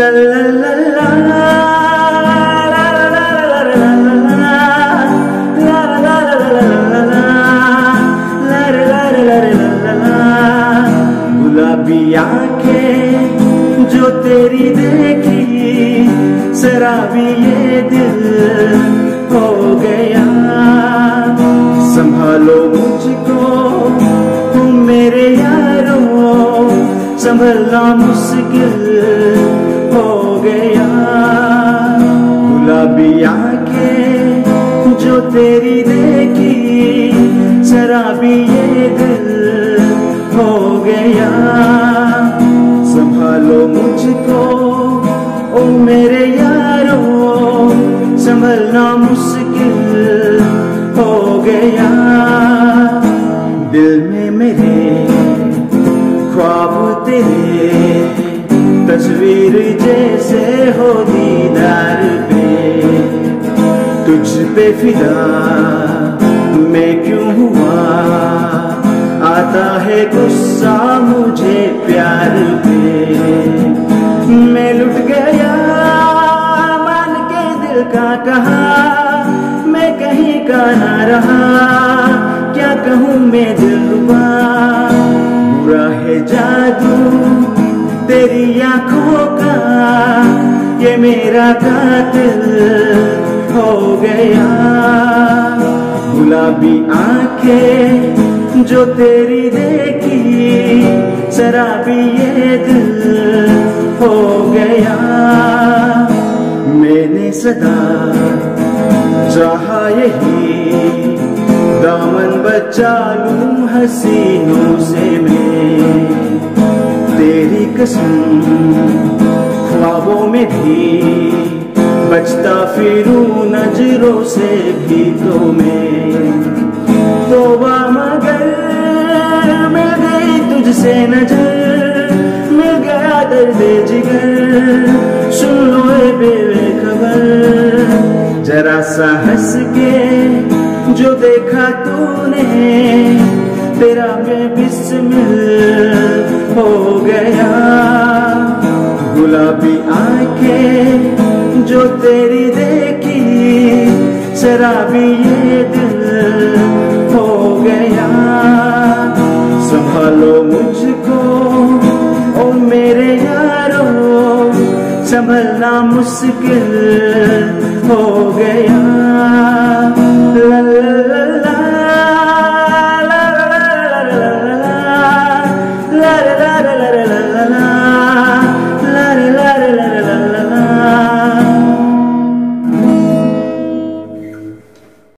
गुलाबी आंखें जो तेरी देखी, शराबी ये दिल हो गया। संभालो मुझको तुम मेरे यारों, संभलना मुश्किल हो गया। गुलाबी आंखें जो तेरी देखी, शराबी ये दिल हो गया। संभालो मुझको ओ मेरे यारों, संभलना मुश्किल हो गया। दिल में मेरे ख्वाब तेरे, तस्वीर जैसे हो दीदार पे। तुझ पे फिदा मैं क्यों हुआ, आता है गुस्सा मुझे प्यार पे। मैं लुट गया मान के दिल का कहा, मैं कहीं का ना रहा, क्या कहूँ मैं दिलरुबा। बुरा है जादू तेरी आंखों का, ये मेरा कातिल हो गया। गुलाबी आंखें जो तेरी देखी, शराबी ये दिल हो गया। मैंने सदा चाहा यही, दामन बचा लूं हसीनों से मैं। तेरी कसम ख्वाबों में भी, बचता फिरूं नजरों से भी तो मैं। तौबा मगर मिल गई तुझसे नजर, मिल गया दर्द जिगर, सुन लो ए बेखबर। जरा सा हंस के जो देखा तूने, तेरा मैं बिस्मिल हो गया। गुलाबी आंखें जो तेरी देखी, शराबी ये दिल हो गया। संभालो मुझको ओ मेरे यारों, संभलना मुश्किल हो गया।